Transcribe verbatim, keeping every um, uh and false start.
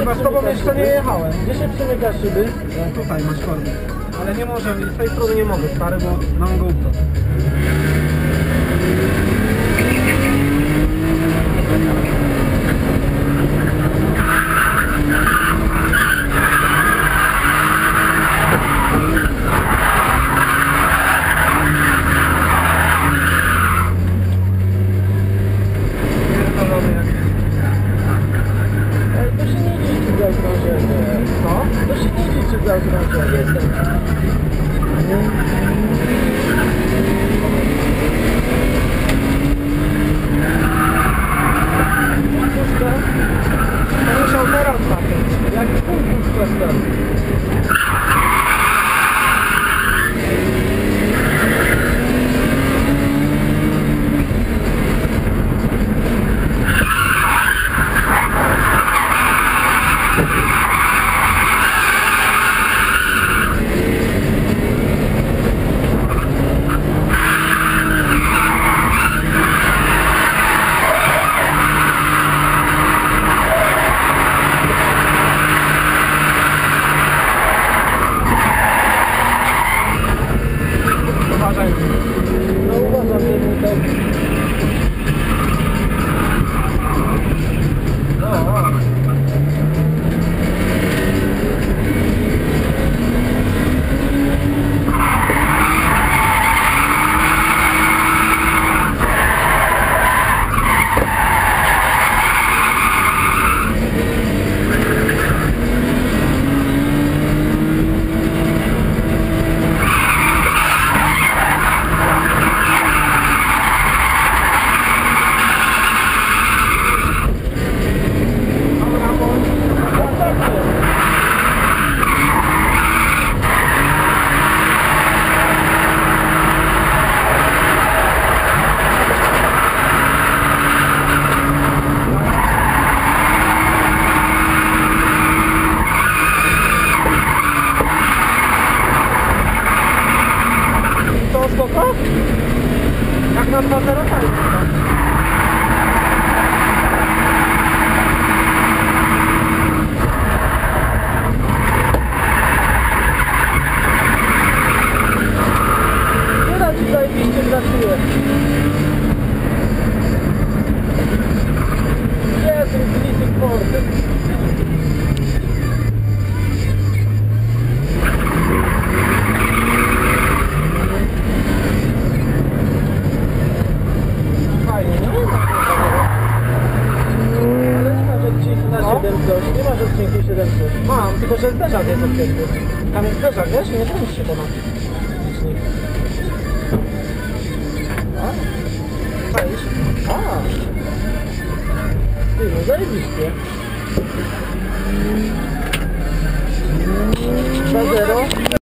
Chyba z tobą jeszcze nie jechałem. Gdzie się przymyka szyby? No, tutaj masz korbę. Ale nie może, z tej strony nie mogę, stary, bo mam GoPro. To się nie liczy za okrążenie. Co? To się nie liczy za okrążenie. To musiał teraz patrzeć. Jak konkurs klasowy. Uważaj. No uważam, żeby to... O, o. To spoko? Jak na dwa zero fajnie. Nie da ci zajebiście brakuje. Jezu, Glitting Forty. Fajnie, nie? Ale nie masz odcinku na No. siedem coś, nie masz odcinku siedem coś. Mam, tylko że zderzak jest odcięty. Tam jest zderzak, wiesz? Nie kręci się to na licznik. A? Czaisz? A! Ty, no zajebiście. dwa zero.